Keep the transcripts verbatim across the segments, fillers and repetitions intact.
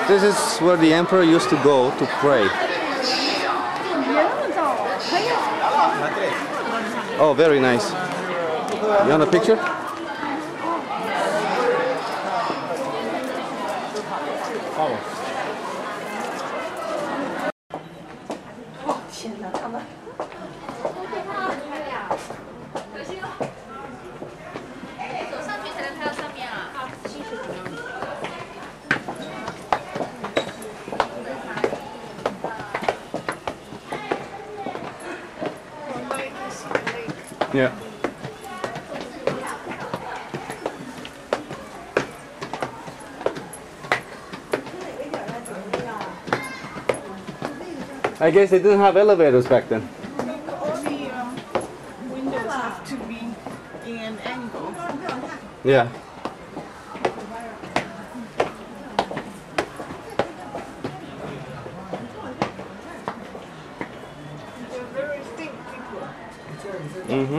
This is where the emperor used to go to pray. Oh, very nice. You want a picture? Oh. Yeah. I guess they didn't have elevators back then. All the uh, windows have to be in an angle. Yeah. They're very thick people. Mm-hmm.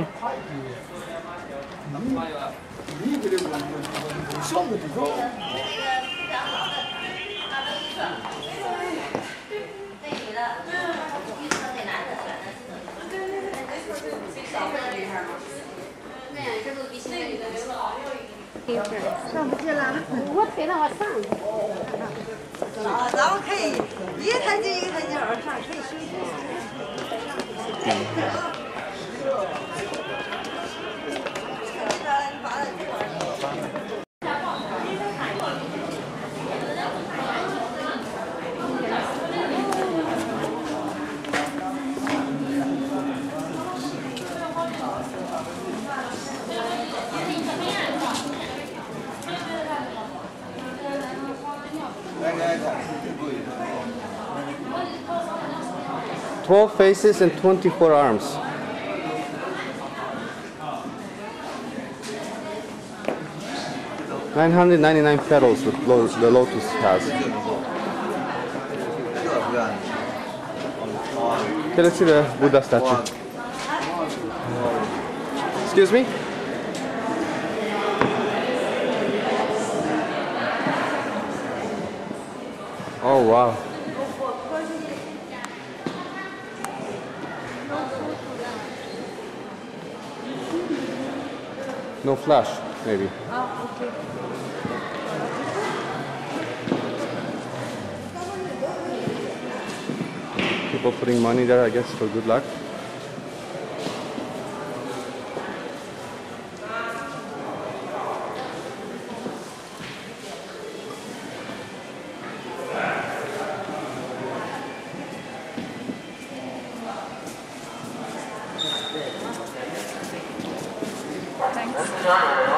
Twelve faces and twenty-four arms. Nine hundred ninety-nine petals the, lo the lotus has. Okay, let's see the Buddha statue. Excuse me? Oh wow. No flash, maybe. Oh, okay. People putting money there, I guess, for good luck. Thanks.